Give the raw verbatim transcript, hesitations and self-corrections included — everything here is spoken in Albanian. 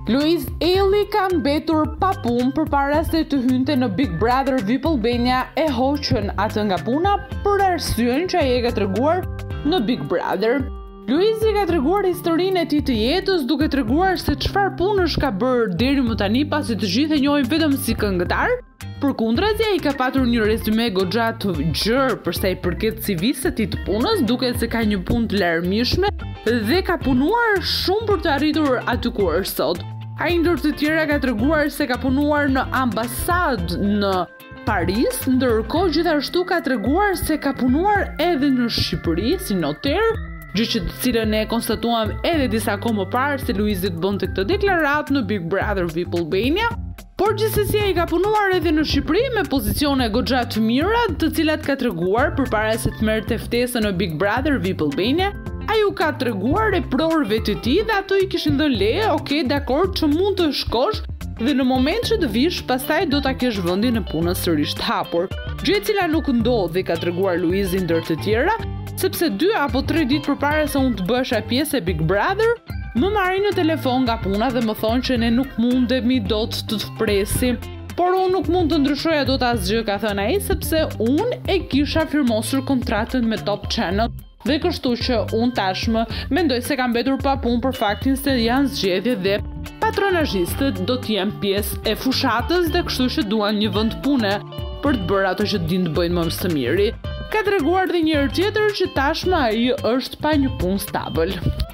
Luiz Elli ka mbetur pa punë përpara se të hynte në Big Brother V I P Albania e hoqën atë nga puna për arsyen që ai e ka treguar në Big Brother. Luiz i ka treguar historinë e tij të jetës duke treguar se çfarë punësh ka bërë deri më tani pasi të gjithë e njohin vetëm si këngëtar. Përkundrazi, ai ka patur një rezume goxha të gjerë për sa i përket C V-së së tij të punës, duke se ka një punë të larmishme dhe ka punuar shumë për të arritur aty ku është sot. Ai ndër të tjera ka treguar se ka punuar në ambasadë në Paris, ndërkohë gjithashtu ka treguar se ka punuar edhe në Shqipëri si noter, gjë që të cilën e konstatuam edhe disa kohë më parë se Luizi të bënte këtë deklaratë në Big Brother V I P Albania. Por gjithsesi ai ka punuar edhe në Shqipëri me pozicione goxha të mira, të cilat ka treguar përpara se të merrte ftesën në Big Brother V I P Albania. Ai u ka treguar e prorëve të tij dhe ato i kishin dhënë leje, okay, dakord, që mund të shkosh dhe në moment që të vish, pastaj do ta kesh vendin e punës sërish të hapur. Gjë e cila nuk ndodhi, ka treguar Luizi ndër të tjera, sepse dy apo tre ditë përpara se unë të bësha pjesë e Big Brother, më marrin në telefon nga puna dhe më thonë që ne nuk mundemi dot të të presim, por unë nuk mund të ndryshoja dot asgjë, ka thënë ai, sepse unë e kisha firmosur kontratën me Top Channel dhe kështu që unë tashmë mendoj se kam mbetur pa punë për faktin se janë zgjedhje dhe patronazhistët do të jenë pjesë e fushatës dhe kështu që duan një vend pune për të bërë ato që dinë të bëjnë më së miri. Ka treguar dhe njëri tjetër që tashmë ai është pa një punë stabël.